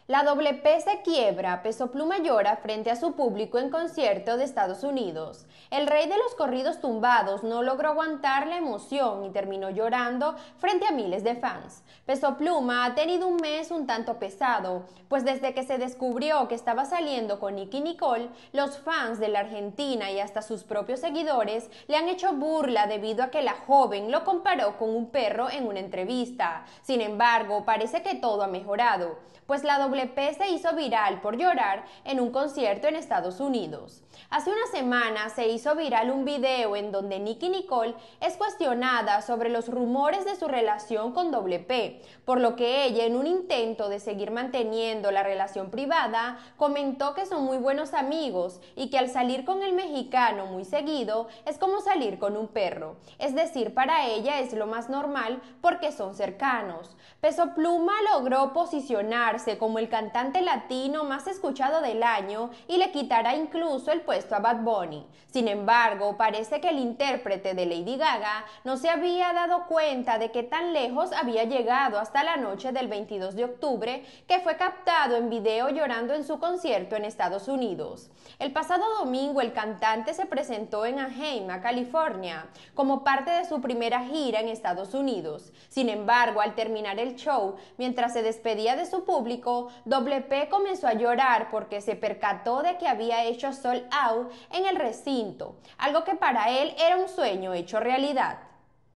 La doble P se quiebra, Peso Pluma llora frente a su público en concierto de Estados Unidos. El rey de los corridos tumbados no logró aguantar la emoción y terminó llorando frente a miles de fans. Peso Pluma ha tenido un mes un tanto pesado, pues desde que se descubrió que estaba saliendo con Nicki Nicole, los fans de la Argentina y hasta sus propios seguidores le han hecho burla debido a que la joven lo comparó con un perro en una entrevista. Sin embargo, parece que todo ha mejorado, pues la doble P se hizo viral por llorar en un concierto en Estados Unidos. Hace una semana se hizo viral un video en donde Nicki Nicole es cuestionada sobre los rumores de su relación con doble P, por lo que ella, en un intento de seguir manteniendo la relación privada, comentó que son muy buenos amigos y que al salir con el mexicano muy seguido es como salir con un perro, es decir, para ella es lo más normal porque son cercanos. Peso Pluma logró posicionarse como el cantante latino más escuchado del año y le quitará incluso el puesto a Bad Bunny. Sin embargo, parece que el intérprete de Lady Gaga no se había dado cuenta de que tan lejos había llegado hasta la noche del 22 de octubre, que fue captado en video llorando en su concierto en Estados Unidos. El pasado domingo el cantante se presentó en Anaheim, California, como parte de su primera gira en Estados Unidos. Sin embargo, al terminar el show, mientras se despedía de su público, doble P comenzó a llorar porque se percató de que había hecho sold out en el recinto, algo que para él era un sueño hecho realidad.